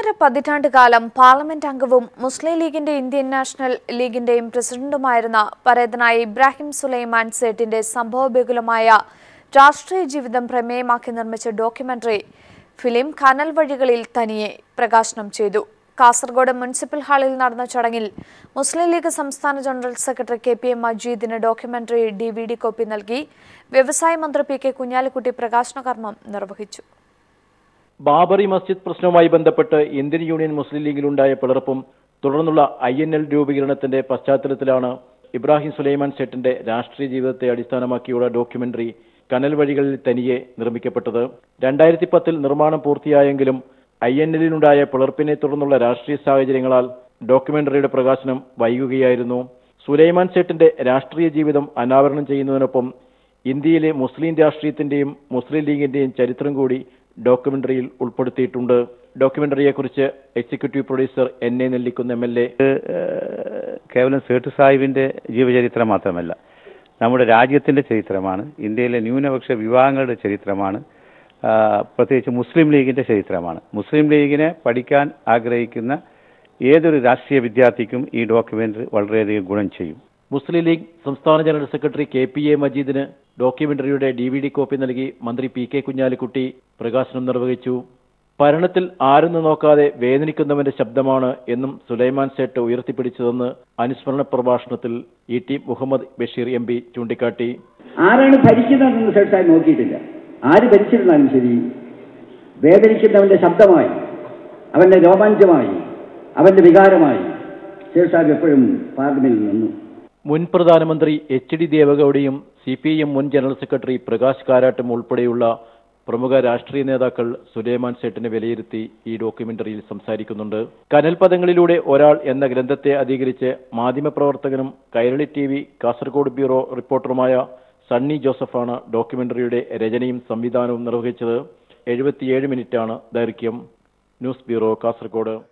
പതിറ്റാണ്ടുകാലം parliament അംഗവും മുസ്ലിം ലീഗിന്റെ Indian national ലീഗിന്റെയും പ്രസിഡന്റുമായിരുന്ന പരേതനായ ഇബ്രാഹിം സുലൈമാൻ സേറ്റിന്റെ സംഭവബഹുലമായ രാഷ്ട്രീയ ജീവിതം പ്രമേയമാക്കി നിർമ്മിച്ച ഡോക്യുമെന്ററി ഫിലിം കനൽ വഴികളിൽ തനിയെ പ്രകാശനം ചെയ്തു. കാസർഗോഡ് മുനിസിപ്പൽ ഹാളിൽ നടന്ന ചടങ്ങിൽ മുസ്ലിം ലീഗ് സംസ്ഥാന ജനറൽ സെക്രട്ടറി കെ.പി.എം. മജീദിന് ഡോക്യുമെന്ററി DVD കോപ്പി നൽകി. വ്യവസായ മന്ത്രി പി.കെ. കുഞ്ഞാലിക്കുട്ടി പ്രകാശന കർമ്മം നിർവഹിച്ചു. ബാബറി മസ്ജിദ് പ്രശ്നവുമായി ബന്ധപ്പെട്ട് ഇന്ത്യൻ യൂണിയൻ മുസ്ലിം ലീഗിലുണ്ടായ പിളർപ്പും തുടർന്നുള്ള INL രൂപീകരണത്തിന്റെ പശ്ചാത്തലത്തിലാണ് ഇബ്രാഹിം സുലൈമാൻ സൈറ്റിന്റെ രാഷ്ട്രീയ ജീവിതത്തെ അടിസ്ഥാനമാക്കിയുള്ള ഡോക്യുമെന്ററി കനൽ വഴികളിൽ തനിയെ നിർമ്മിക്കപ്പെട്ടത്. 2010 നിർമ്മാണം പൂർത്തിയായെങ്കിലും INL-ലുണ്ടായ പിളർപ്പിനെ തുടർന്നുള്ള രാഷ്ട്രീയ സാഹചര്യങ്ങളാൽ ഡോക്യുമെന്ററിയുടെ പ്രകാശനം വൈകുകയായിരുന്നു. സുലൈമാൻ സൈറ്റിന്റെ രാഷ്ട്രീയ ജീവിതം അനാവരണം ചെയ്യുന്നതിനൊപ്പം ഇന്ത്യയിലെ മുസ്ലിം രാഷ്ട്രീയത്തിന്റെയും മുസ്ലിം ലീഗിന്റെയും ചരിത്രം കൂടി ഡോക്യുമെന്ററിയിൽ ഉൾപ്പെടുത്തിയിട്ടുണ്ട്. ഡോക്യുമെന്ററിയെക്കുറിച്ച് executive producer N.A. Nellikunnu MLA കേവലം സേട്ട് സാഹിബിന്റെ ജീവചരിത്രം മാത്രമല്ല, നമ്മുടെ രാജ്യത്തിന്റെ ചരിത്രമാണ്, ഇന്ത്യയിലെ ന്യൂനപക്ഷ വിഭാഗങ്ങളുടെ ചരിത്രമാണ്, പ്രത്യേകിച്ച് മുസ്ലിം ലീഗിന്റെ ചരിത്രമാണ്. മുസ്ലിം ലീഗിനെ പഠിക്കാൻ ആഗ്രഹിക്കുന്ന ഏതൊരു രാഷ്ട്രീയ വിദ്യാർത്ഥിക്കും ഈ ഡോക്യുമെന്ററി വളരെയധികം ഗുണം ചെയ്യും. മുസ്ലിം ലീഗ് സംസ്ഥാന ജനറൽ സെക്രട്ടറി K.P.A. മജീദിന് ഡോക്യുമെന്ററിയുടെ DVD കോപ്പി നൽകി മന്ത്രി P.K. കുഞ്ഞാലിക്കുട്ടി പ്രകാശനം നിർവഹിച്ചു. ഭരണത്തിൽ ആരെന്ന് നോക്കാതെ വേദനിക്കുന്നവന്റെ ശബ്ദമാണ് എന്നും സുലൈമാൻ സേട്ട് ഉയർത്തിപ്പിടിച്ചതെന്ന് അനുസ്മരണ പ്രഭാഷണത്തിൽ E.T. മുഹമ്മദ് ബഷീർ MP ചൂണ്ടിക്കാട്ടി. ആരാണ് ഭരിക്കുന്നതെന്ന് സേട്ട് നോക്കിയിട്ടില്ല. ആര് ഭരിച്ചിരുന്നാലും ശരി, വേദനിക്കുന്നവന്റെ ശബ്ദമായി, അവന്റെ രോമാഞ്ചമായി, അവന്റെ വികാരമായി സേട്ട് എപ്പോഴും പാർലമെന്റിൽ നിന്നു. മുൻ പ്രധാനമന്ത്രി H.D. ദേവഗൌഡയും CPIM മുൻ ജനറൽ സെക്രട്ടറി പ്രകാശ് കാരാട്ടും ഉൾപ്പെടെയുള്ള പ്രമുഖ രാഷ്ട്രീയ നേതാക്കൾ സുലൈമാൻ സേട്ടിനെ വിലയിരുത്തി ഈ ഡോക്യുമെന്ററിയിൽ സംസാരിക്കുന്നുണ്ട്. കനൽപദങ്ങളിലൂടെ ഒരാൾ എന്ന ഗ്രന്ഥത്തെ അധികരിച്ച് മാധ്യമപ്രവർത്തകനും കൈരളി TV കാസർഗോഡ് ബ്യൂറോ റിപ്പോർട്ടറുമായ സണ്ണി ജോസഫാണ് ഡോക്യുമെന്ററിയുടെ രചനയും സംവിധാനവും നിർവഹിച്ചത്. 77 മിനിറ്റാണ് ദൈർഘ്യം. News bureau, Kasaragod.